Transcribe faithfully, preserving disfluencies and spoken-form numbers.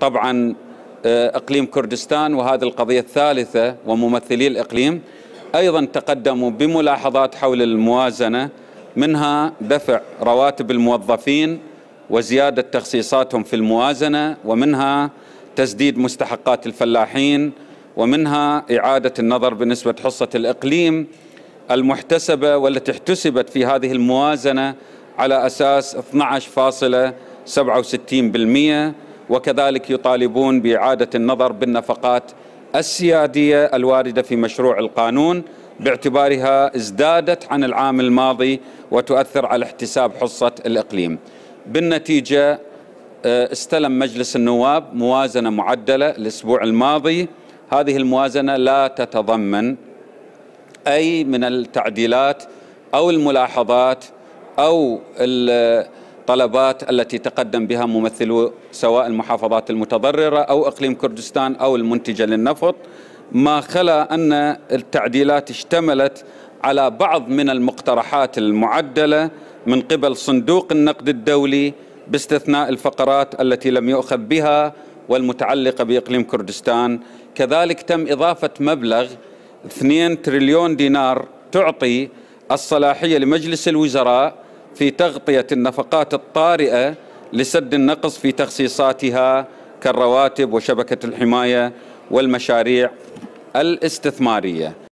طبعا إقليم كردستان، وهذه القضية الثالثة، وممثلي الإقليم أيضا تقدموا بملاحظات حول الموازنة، منها دفع رواتب الموظفين وزيادة تخصيصاتهم في الموازنة، ومنها تسديد مستحقات الفلاحين، ومنها إعادة النظر بنسبة حصة الإقليم المحتسبة والتي احتسبت في هذه الموازنة على أساس اثني عشر فاصلة سبعة وستين بالمئة، وكذلك يطالبون بإعادة النظر بالنفقات السيادية الواردة في مشروع القانون باعتبارها ازدادت عن العام الماضي وتؤثر على احتساب حصة الإقليم. بالنتيجة استلم مجلس النواب موازنة معدلة الأسبوع الماضي. هذه الموازنة لا تتضمن أي من التعديلات أو الملاحظات أو الطلبات التي تقدم بها ممثلو سواء المحافظات المتضررة أو إقليم كردستان أو المنتجة للنفط، ما خلا أن التعديلات اشتملت على بعض من المقترحات المعدلة من قبل صندوق النقد الدولي باستثناء الفقرات التي لم يؤخذ بها والمتعلقة بإقليم كردستان. كذلك تم إضافة مبلغ اثنين تريليون دينار تعطي الصلاحية لمجلس الوزراء في تغطية النفقات الطارئة لسد النقص في تخصيصاتها كالرواتب وشبكة الحماية والمشاريع الاستثمارية.